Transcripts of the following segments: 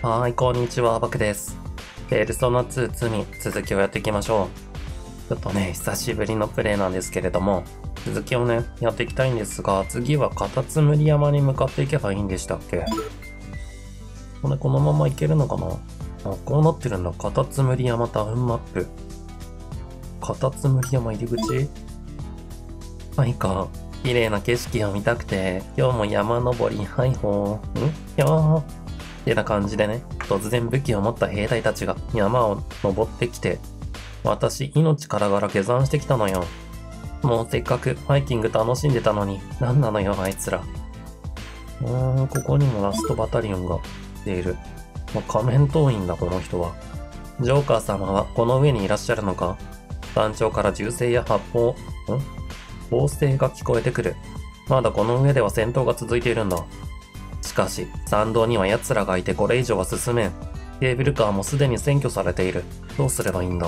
はーい、こんにちは、バクです。ペルソナ2罪、続きをやっていきましょう。ちょっとね、久しぶりのプレイなんですけれども、続きをね、やっていきたいんですが、次はカタツムリ山に向かっていけばいいんでしたっけ？これ、このまま行けるのかなあ、こうなってるんだ。カタツムリ山タウンマップ。カタツムリ山入り口？はいか。綺麗な景色を見たくて、今日も山登り、はいほー。ひょー。ってな感じでね、突然武器を持った兵隊たちが山を登ってきて、私、命からがら下山してきたのよ。もうせっかくハイキング楽しんでたのに、なんなのよ、あいつら。ここにもラストバタリオンが来ている。仮面党員だ、この人は。ジョーカー様はこの上にいらっしゃるのか？山頂から銃声や砲声が聞こえてくる。まだこの上では戦闘が続いているんだ。しかし、山道には奴らがいてこれ以上は進めん。ケーブルカーもすでに占拠されている。どうすればいいんだ？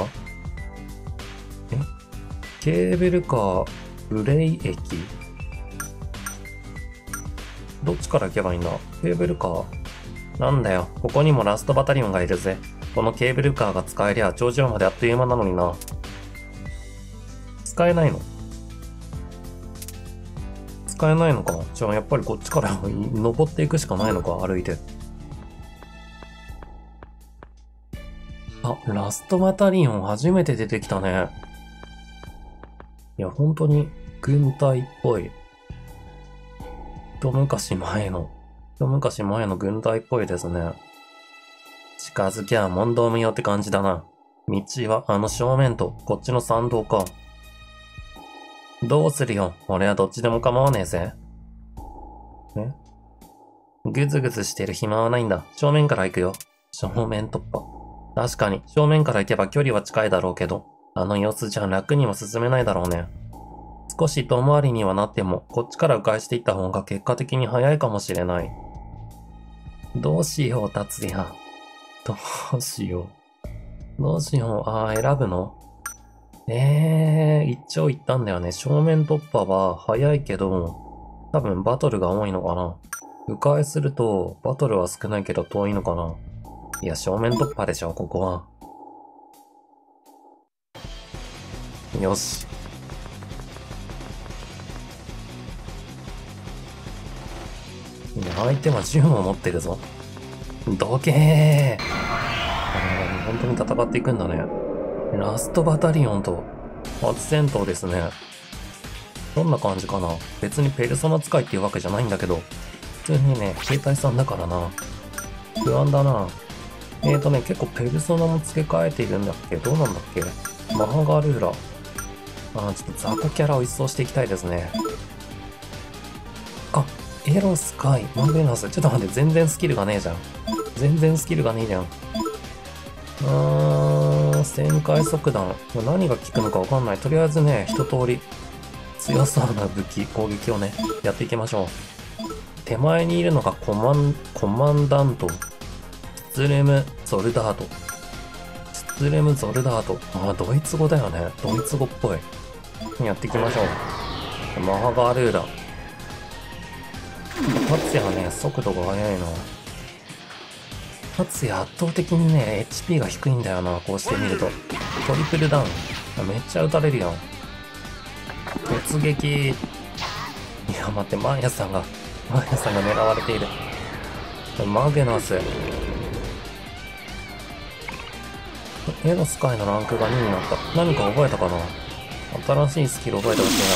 ケーブルカー、ブレイ駅？どっちから行けばいいんだ？ケーブルカー？なんだよ、ここにもラストバタリオンがいるぜ。このケーブルカーが使えりゃ頂上まであっという間なのにな。使えないの？使えないのか。じゃあやっぱりこっちから登っていくしかないのか、歩いて。あ、ラストバタリオン初めて出てきたね。いや、本当に軍隊っぽい。一昔前の軍隊っぽいですね。近づきゃ問答無用って感じだな。道はあの正面とこっちの山道か。どうするよ。俺はどっちでも構わねえぜ。ぐずぐずしてる暇はないんだ。正面から行くよ。正面突破。確かに、正面から行けば距離は近いだろうけど、あの様子じゃ楽にも進めないだろうね。少し遠回りにはなっても、こっちから迂回していった方が結果的に早いかもしれない。どうしよう、達也。どうしよう。選ぶの？一長一短だよね。正面突破は早いけど、多分バトルが多いのかな。迂回すると、バトルは少ないけど遠いのかな。いや、正面突破でしょ、ここは。よし。いや、相手は銃も持ってるぞ。どけー。本当に戦っていくんだね。ラストバタリオンと初戦闘ですね。どんな感じかな？別にペルソナ使いっていうわけじゃないんだけど、普通にね、兵隊さんだからな。不安だな。結構ペルソナも付け替えているんだっけ？どうなんだっけ？マハガルーラ。ちょっと雑魚キャラを一掃していきたいですね。あ、エロスかい。マンベナス。ちょっと待って、全然スキルがねえじゃん。旋回速弾。何が効くのかわかんない。とりあえずね、一通り強そうな武器、攻撃をね、やっていきましょう。手前にいるのがコマンダント。スツレムゾルダート。ドイツ語だよね。ドイツ語っぽい。やっていきましょう。マハガルーラ。達也はね、速度が速いな。達也圧倒的にね、HP が低いんだよな、こうして見ると。トリプルダウン。めっちゃ撃たれるやん。突撃。いや、待って、マーヤさんが狙われている。マグナス。エロスカイのランクが2になった。何か覚えたかな？新しいスキル覚えてほしい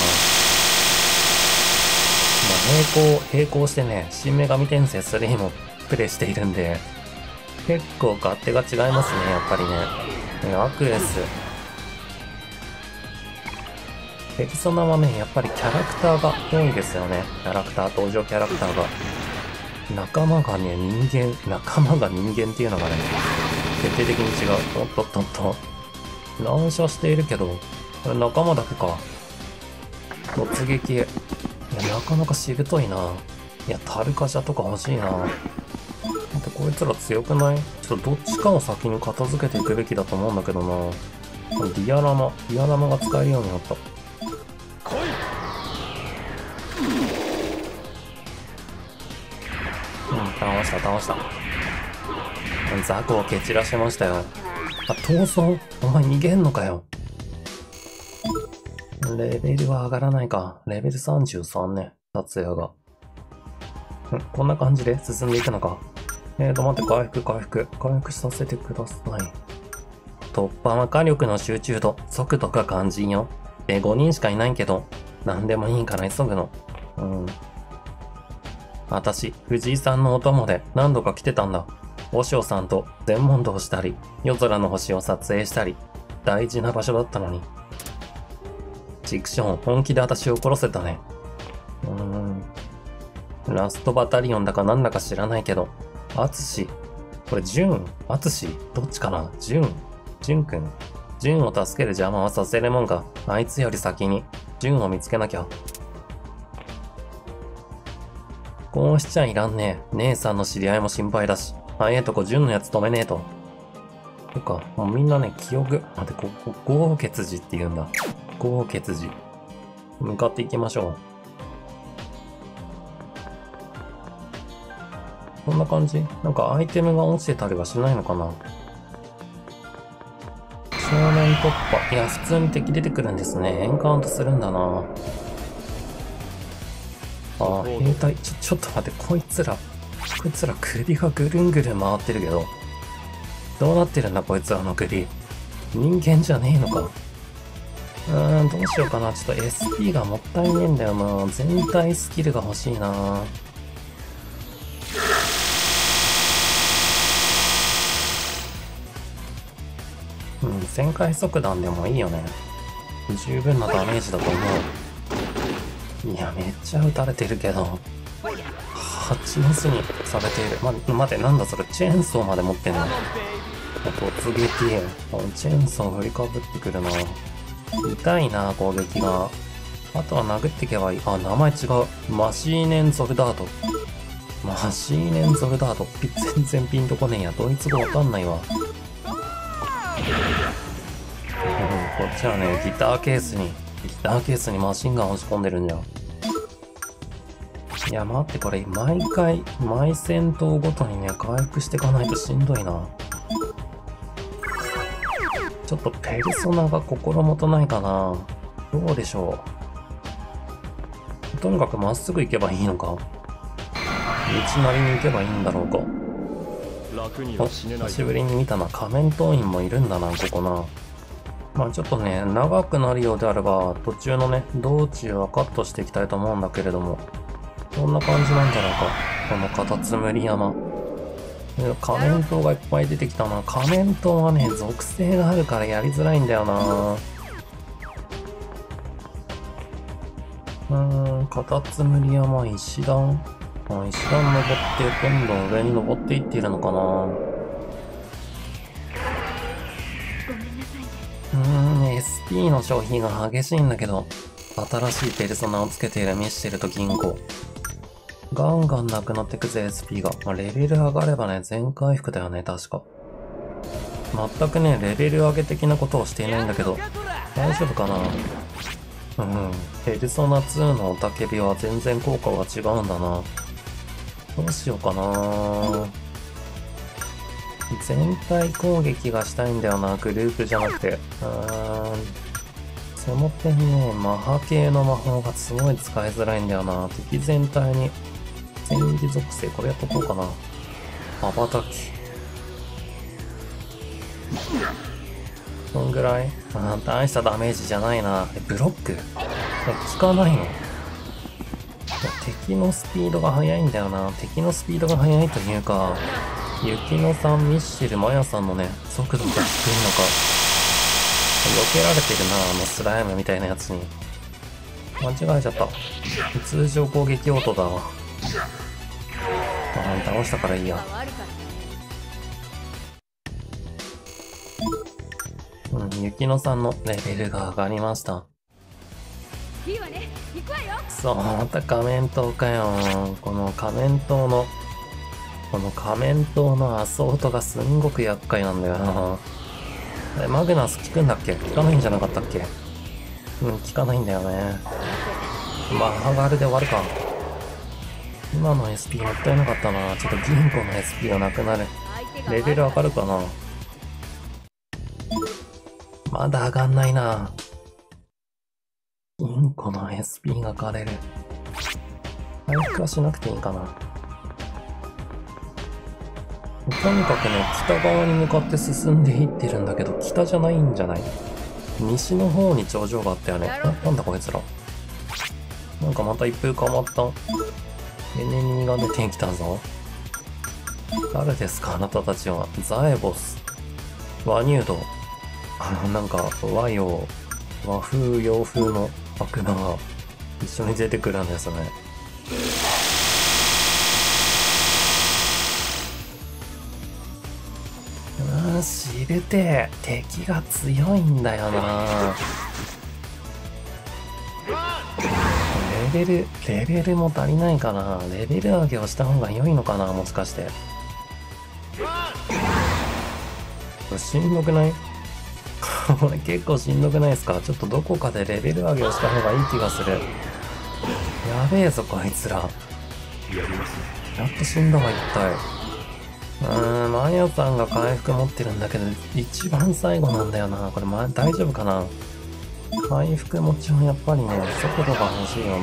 な。並行してね、新女神転生3もプレイしているんで、結構勝手が違いますね、やっぱりね。アクエス。ペルソナはね、やっぱりキャラクターが多いですよね。登場キャラクターが。仲間が人間っていうのがね、決定的に違う。おっと。乱射しているけど、これ仲間だけか。突撃。いや、なかなかしぶといな。いや、タルカジャとか欲しいな。だってこいつら強くない？ちょっとどっちかを先に片付けていくべきだと思うんだけどな。ディアラマが使えるようになった。倒した。 ザクを蹴散らしましたよ。あ、逃走？お前逃げんのかよ。レベルは上がらないか。レベル33ね。達也が。こんな感じで進んでいくのか。待って、回復させてください。突破は火力の集中度、速度が肝心よ。5人しかいないけど、何でもいいから急ぐの。私、藤井さんのお供で何度か来てたんだ。和尚さんと全問答したり、夜空の星を撮影したり、大事な場所だったのに。畜生、本気で私を殺せたね。ラストバタリオンだかなんだか知らないけど、アツシ。これ、ジュン？アツシ？どっちかな？ジュンくん。ジュンを助ける邪魔はさせるもんが、あいつより先に、ジュンを見つけなきゃ。こうしちゃいらんねえ。姉さんの知り合いも心配だし、早えとこジュンのやつ止めねえと。そっか、もうみんなね、記憶、待って、豪傑寺って言うんだ。豪傑寺。向かっていきましょう。こんな感じ？なんかアイテムが落ちてたりはしないのかな？正面突破。いや、普通に敵出てくるんですね。エンカウントするんだな。あ、兵隊、ちょっと待って、こいつら首がぐるんぐるん回ってるけど。どうなってるんだ、こいつらの首。人間じゃねえのか。どうしようかな。ちょっと SP がもったいねえんだよな。全体スキルが欲しいな。旋回速弾でもいいよね。十分なダメージだと思う。いや、めっちゃ撃たれてるけど。蜂の巣にされている。待て、なんだそれ、チェーンソーまで持ってんの？突撃。チェーンソー振りかぶってくるな。痛いな、攻撃が。あとは殴っていけばいい。あ、名前違う。マシーネンゾルダート。マシーネンゾルダート。全然ピンとこねえや。ドイツ語わかんないわ。こっちはね、ギターケースにマシンガン押し込んでるんじゃん。いや、待って、これ、毎戦闘ごとにね、回復していかないとしんどいな。ちょっとペルソナが心もとないかな。どうでしょう。とにかくまっすぐ行けばいいのか。道なりに行けばいいんだろうか。久しぶりに見たな。仮面党員もいるんだな、ここな。まあちょっとね、長くなるようであれば、途中のね、道中はカットしていきたいと思うんだけれども、こんな感じなんじゃないか。このカタツムリ山。仮面島がいっぱい出てきたな。仮面島はね、属性があるからやりづらいんだよな。カタツムリ山、石段。石段登って、どんどん上に登っていっているのかな。SP の消費が激しいんだけど、新しいペルソナをつけているミッシェルと銀行。ガンガンなくなってくぜ、SP が。レベル上がればね、全回復だよね、確か。全くね、レベル上げ的なことをしていないんだけど、大丈夫かな？ペルソナ2の雄たけびは全然効果が違うんだな。どうしようかな。全体攻撃がしたいんだよな、グループじゃなくて。その点ね、マハ系の魔法がすごい使いづらいんだよな。敵全体に、戦技属性、これやっとこうかな。羽ばたき。そんぐらい？大したダメージじゃないな。ブロック？効かないの？敵のスピードが速いんだよな。敵のスピードが速いというか、雪乃さん、ミッシェル、マヤさんのね、速度が低いのか。避けられてるな、スライムみたいなやつに。間違えちゃった。通常攻撃音だわ。倒したからいいや。雪乃さんのレベルが上がりました。そう、また仮面島かよ。この仮面島のアソートがすんごく厄介なんだよな。マグナス効くんだっけ？効かないんじゃなかったっけ？効かないんだよね。マハガルで終わるか。今の SP もったいなかったな。ちょっと銀行の SP がなくなる。 レベル上がるかな。まだ上がんないな。インコの SP が枯れる。回復はしなくていいかな。とにかくね、北側に向かって進んでいってるんだけど、北じゃないんじゃない？西の方に頂上があったよね。なんだこいつら。なんかまた一風変わった。エネミーが出てきたぞ。誰ですかあなたたちは。ザエボス。和乳道。なんか和洋、和風洋風の悪魔が一緒に出てくるんですね。知るて敵が強いんだよな。レベルも足りないかな。レベル上げをした方が良いのかな、もしかして。これしんどくない？これ結構しんどくないですか？ちょっとどこかでレベル上げをした方がいい気がする。やべえぞこいつら。やっと死んだわ一体。マヤさんが回復持ってるんだけど、一番最後なんだよな。これ、大丈夫かな？回復持ちはやっぱりね、速度が欲しいよな。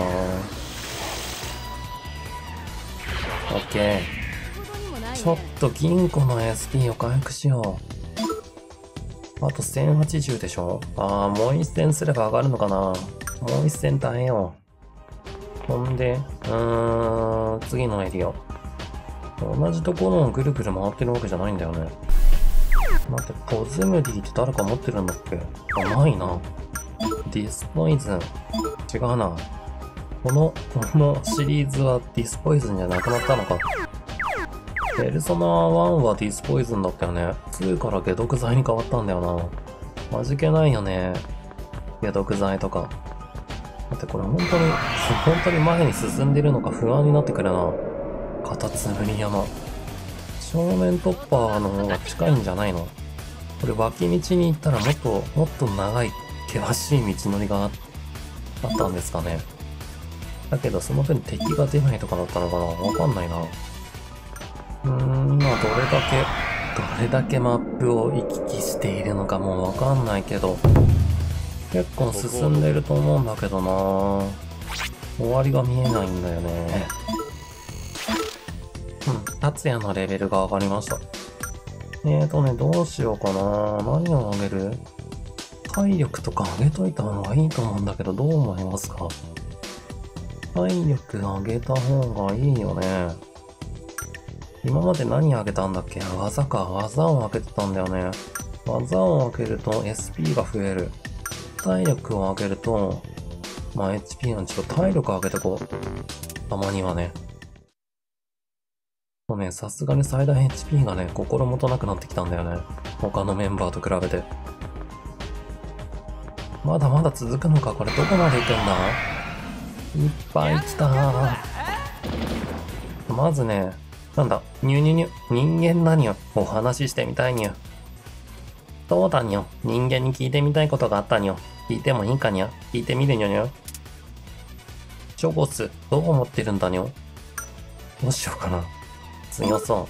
オッケー。ちょっと銀行の SP を回復しよう。あと1080でしょ？もう一戦すれば上がるのかな？もう一戦耐えよう。ほんで、次のエリア。同じところをぐるぐる回ってるわけじゃないんだよね。待って、ポズムディって誰か持ってるんだっけ？ないな。ディスポイズン。違うな。このシリーズはディスポイズンじゃなくなったのか。ペルソナ1はディスポイズンだったよね。2から解毒剤に変わったんだよな。味気ないよね。解毒剤とか。だってこれ本当に前に進んでるのか不安になってくるな。カタツムリ山。正面突破の方が近いんじゃないの？これ脇道に行ったらもっと長い険しい道のりがあったんですかね。だけどその分敵が出ないとかだったのかな？わかんないな。今どれだけマップを行き来しているのかもわかんないけど、結構進んでると思うんだけどな。終わりが見えないんだよね。達也のレベルが上がりました。どうしようかな。何を上げる？体力とか上げといた方がいいと思うんだけど、どう思いますか？体力上げた方がいいよね。今まで何上げたんだっけ？技か。技を上げてたんだよね。技を上げると SP が増える。体力を上げると、HP なんでちょっと体力上げてこう。たまにはね。さすがに最大 HP がね、心もとなくなってきたんだよね。他のメンバーと比べて。まだまだ続くのか？これどこまで行くんだ？いっぱい来た。まずね、なんだ、人間何よ？お話ししてみたいにゃ。そうだにょ。人間に聞いてみたいことがあったにょ。聞いてもいいかにゃ？聞いてみるにょにょ。チョゴス、どう思ってるんだにょ？どうしようかな。強そう。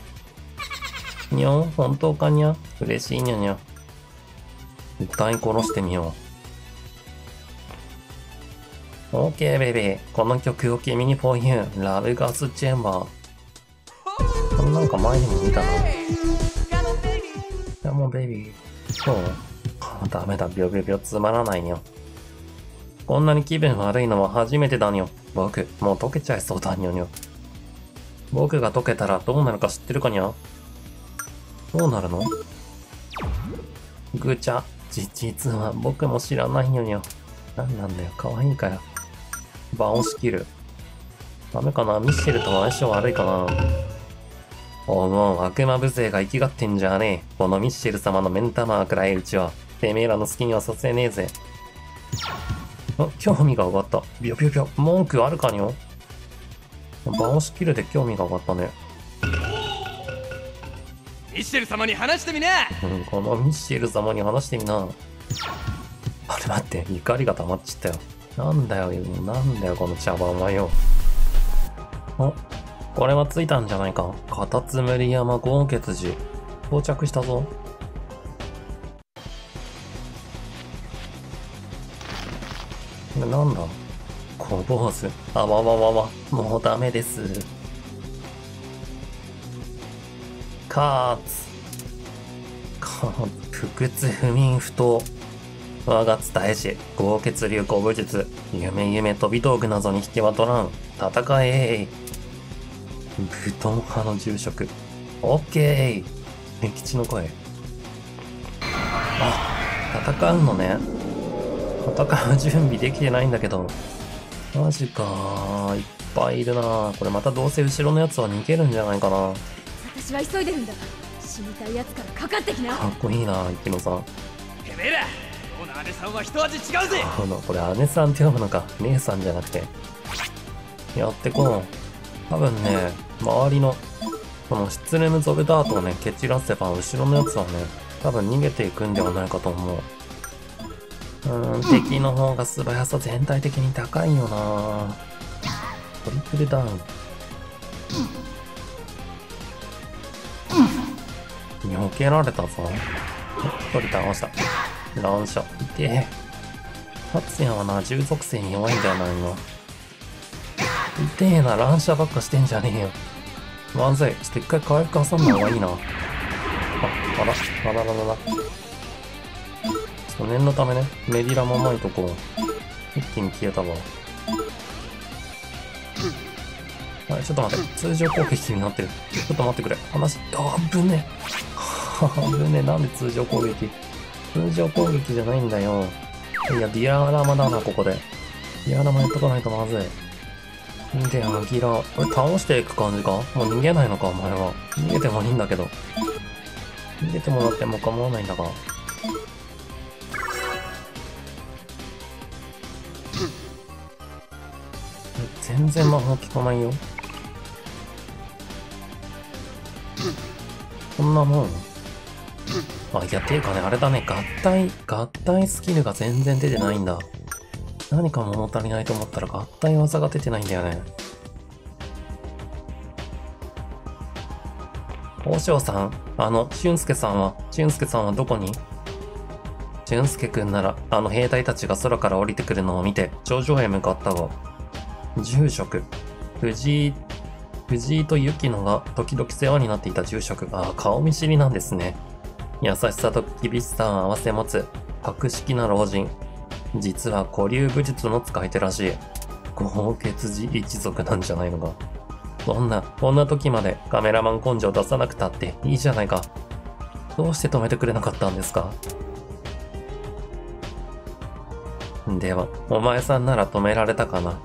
にょ、本当かにゃ？嬉しいにょにょ。歌い殺してみよう。OK ベイビー。この曲を君に for you。ラブガスチェンバー。これなんか前にも見たな。いやもうベイビー。そうダメだ、ビョビョビョつまらないにょ。こんなに気分悪いのは初めてだにょ。僕、もう溶けちゃいそうだにょにょ。僕が溶けたらどうなるか知ってるかにゃ？どうなるの？ぐちゃ。実は僕も知らないにょにょ。なんなんだよ、可愛いから。場を仕切る。ダメかな？ミッシェルと相性悪いかな？もう悪魔無勢が生きがってんじゃねえ。このミッシェル様の目ん玉くらいうちは、てめえらの好きにはさせねえぜ。興味が上がった。ビョビョビョ。文句あるかにょ？場を仕切るで興味が上がったね。 ミッシェル様に話してみな。 このミッシェル様に話してみな。あれ待って、怒りが溜まっちゃったよ。なんだよ、この茶番はよ。これはついたんじゃないか。カタツムリ山豪傑寺。 到着したぞ。これなんだ？小坊主。あわわわわ。もうダメです。カーツ。不屈不眠不当。我が伝えし、豪傑流古武術。夢夢飛び道具などに引きは取らん。戦え。武闘派の住職。オッケー。根吉の声。あ、戦うのね。戦う準備できてないんだけど。マジかー。いっぱいいるなー。これまたどうせ後ろのやつは逃げるんじゃないかな。 私は急いでるんだ。死にたいやつからかかってきな。 かっこいいな、池野さん。 てめえら今日の姉さんは一味違うぜ。 これ姉さんって読むのか。姉さんじゃなくて。やってこう。多分ね、周りの、このシツレムゾルダートをね、蹴散らせば、後ろのやつはね、多分逃げていくんではないかと思う。敵の方が素早さ全体的に高いよな。トリプルダウン。避けられたぞ。一人倒した。乱射。痛え。達也はな、従属性に弱いんじゃないの。痛えな、乱射ばっかしてんじゃねえよ。まずい。ちょっと一回回復挟んだ方がいいな。あらららら。ちょっと念のためね、メディラもまいとこう。一気に消えたわ。はい、ちょっと待って。通常攻撃になってる。ちょっと待ってくれ。ぶね。ぶね。なんで通常攻撃？通常攻撃じゃないんだよ。いや、ディアラマだな、ここで。ディアラマやっとかないとまずい。で、アギラ。これ倒していく感じか？もう逃げないのか、お前は。逃げてもいいんだけど。逃げてもらっても構わないんだが。全然魔法効かないよ。こんなもん。あ、いや、ていうかね、あれだね、合体スキルが全然出てないんだ。何か物足りないと思ったら合体技が出てないんだよね。大塩さん、俊介さんはどこに？俊介くんなら、兵隊たちが空から降りてくるのを見て、頂上へ向かったが、住職、藤井と雪乃が時々世話になっていた住職が顔見知りなんですね。優しさと厳しさを併せ持つ、博識な老人。実は古流武術の使い手らしい。豪傑寺一族なんじゃないのか。こんな時までカメラマン根性出さなくたっていいじゃないか。どうして止めてくれなかったんですか？では、お前さんなら止められたかな。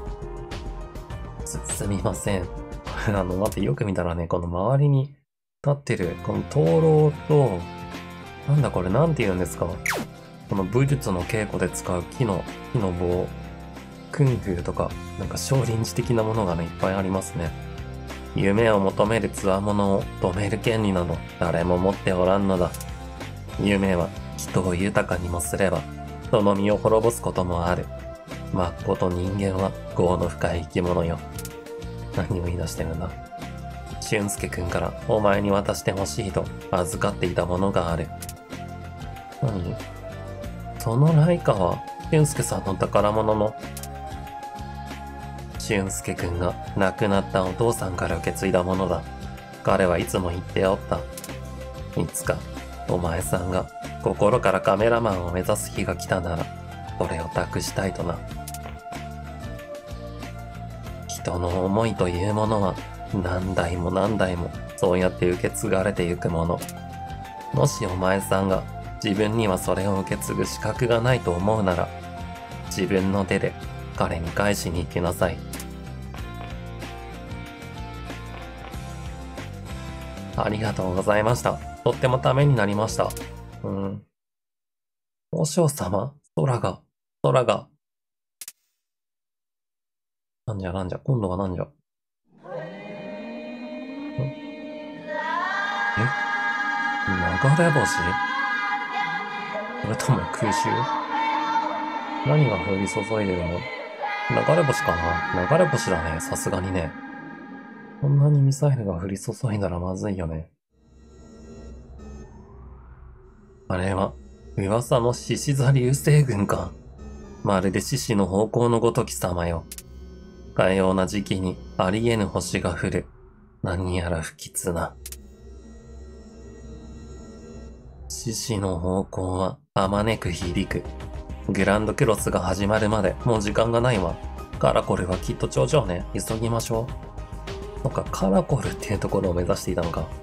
すみません。待って、よく見たらね、この周りに立ってる、この灯籠と、なんだこれ、なんて言うんですか？この武術の稽古で使う木の棒、クンフーとか、なんか少林寺的なものがね、いっぱいありますね。夢を求める強者を止める権利など、誰も持っておらんのだ。夢は人を豊かにもすれば、その身を滅ぼすこともある。まっこと人間は業の深い生き物よ。何を言い出してるんだ。俊介くんからお前に渡してほしいと預かっていたものがある。何？そのライカは俊介さんの宝物の。俊介くんが亡くなったお父さんから受け継いだものだ。彼はいつも言っておった。いつかお前さんが心からカメラマンを目指す日が来たなら、それを託したいとな。人の思いというものは何代も何代もそうやって受け継がれてゆくもの。もしお前さんが自分にはそれを受け継ぐ資格がないと思うなら、自分の手で彼に返しに行きなさい。ありがとうございました。とってもためになりました。和尚様、空が。なんじゃ、今度はなんじゃ。流れ星？それとも空襲？何が降り注いでるの？流れ星かな？流れ星だね、さすがにね。こんなにミサイルが降り注いだらまずいよね。 あれは、噂の獅子座流星群か。まるで獅子の方向のごとき様よ。かような時期にありえぬ星が降る。何やら不吉な。獅子の方向はあまねく響く。グランドクロスが始まるまでもう時間がないわ。カラコルはきっと頂上ね。急ぎましょう。なんかカラコルっていうところを目指していたのか。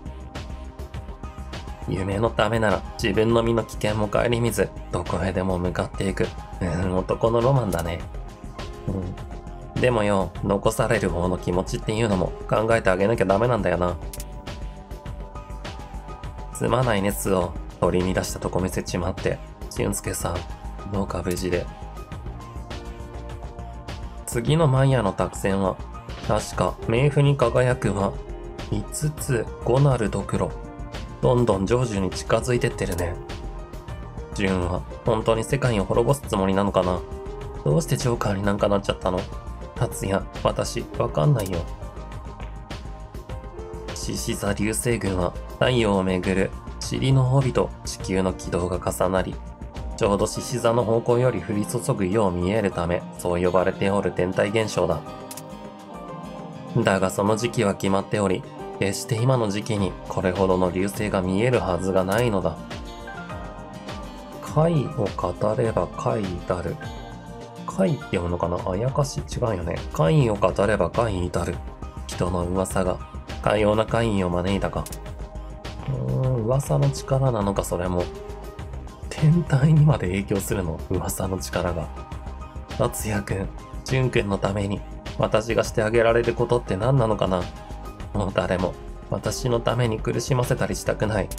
夢のためなら自分の身の危険も顧みず、どこへでも向かっていく。男のロマンだね。でもよ、残される方の気持ちっていうのも考えてあげなきゃダメなんだよな。すまない熱を取り乱したとこ見せちまって、俊介さん、どうか無事で。次のマイヤの託戦は、確か冥府に輝くは、5つ5なるドクロ。どんどん成就に近づいてってるね。ジュンは本当に世界を滅ぼすつもりなのかな。どうしてジョーカーになんかなっちゃったの？達也、私、わかんないよ。獅子座流星群は太陽をめぐる塵の帯と地球の軌道が重なり、ちょうど獅子座の方向より降り注ぐよう見えるため、そう呼ばれておる天体現象だ。だがその時期は決まっており、決して今の時期にこれほどの流星が見えるはずがないのだ。怪を語れば怪至る。怪って読むのかな？あやかし違うよね。怪を語れば怪至る。人の噂がかような怪異を招いたか。噂の力なのか、それも。天体にまで影響するの？噂の力が。達也くん、淳くんのために私がしてあげられることって何なのかな？もう誰も私のために苦しませたりしたくない。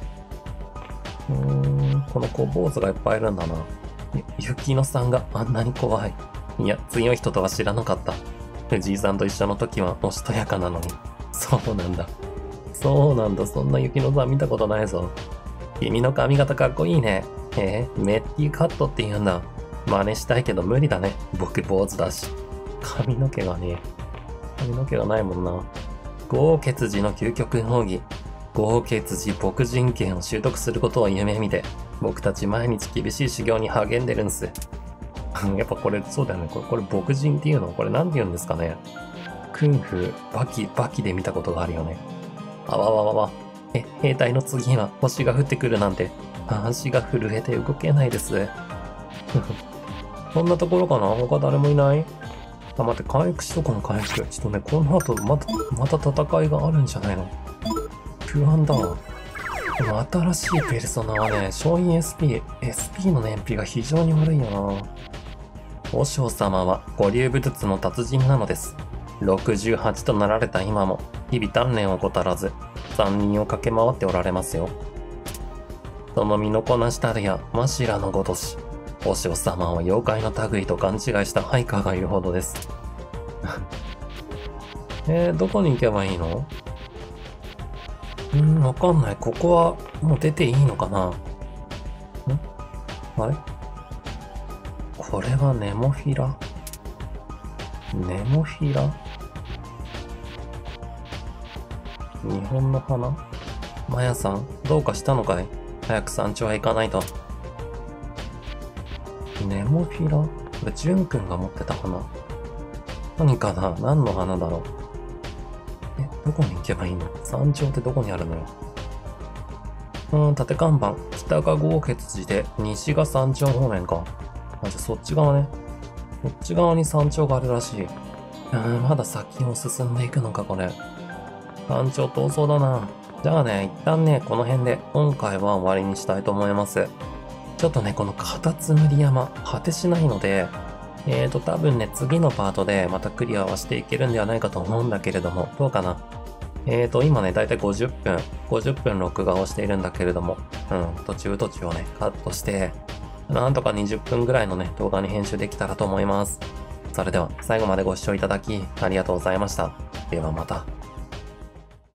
この小坊主がいっぱいいるんだな。雪乃さんがあんなに怖い。いや、強い人とは知らなかった。藤井さんと一緒の時はおしとやかなのに。そうなんだ。そうなんだ。そんな雪乃さん見たことないぞ。君の髪型かっこいいね。メッティカットって言うんだ。真似したいけど無理だね。僕坊主だし。髪の毛がね。髪の毛がないもんな。豪傑寺の究極奥義。豪傑寺牧人剣を習得することを夢見て、僕たち毎日厳しい修行に励んでるんす。やっぱこれ、そうだよね。これ牧人っていうの？これなんて言うんですかね。クンフー、バキで見たことがあるよね。あわわわわ。兵隊の次は星が降ってくるなんて、足が震えて動けないです。こんなところかな？他誰もいない？あ、待って、回復しとこの回復。ちょっとね、この後また戦いがあるんじゃないの？不安だわ。でも新しいペルソナはね、勝因 SP の燃費が非常に悪いよな。和尚様は五流武術の達人なのです。68となられた今も、日々鍛錬を怠らず、山林を駆け回っておられますよ。その身のこなしたるや、マシラのごとし、和尚様は妖怪の類と勘違いした配下がいるほどです。どこに行けばいいの？わかんない。ここはもう出ていいのかな？あれ？これはネモフィラ？ネモフィラ？日本の花？マヤさん、どうかしたのかい？早く山頂へ行かないと。ネモフィラ？これ、ジュン君が持ってた花。何かな？何の花だろう？どこに行けばいいの？山頂ってどこにあるのよ。縦看板。北が豪傑寺で、西が山頂方面か。じゃあそっち側ね。こっち側に山頂があるらしい。まだ先を進んでいくのか、これ。山頂遠そうだな。じゃあね、一旦ね、この辺で今回は終わりにしたいと思います。ちょっとね、このカタツムリ山、果てしないので、多分ね、次のパートでまたクリアはしていけるんではないかと思うんだけれども、どうかな。今ね、だいたい50分録画をしているんだけれども、途中をね、カットして、なんとか20分ぐらいのね、動画に編集できたらと思います。それでは、最後までご視聴いただき、ありがとうございました。ではまた。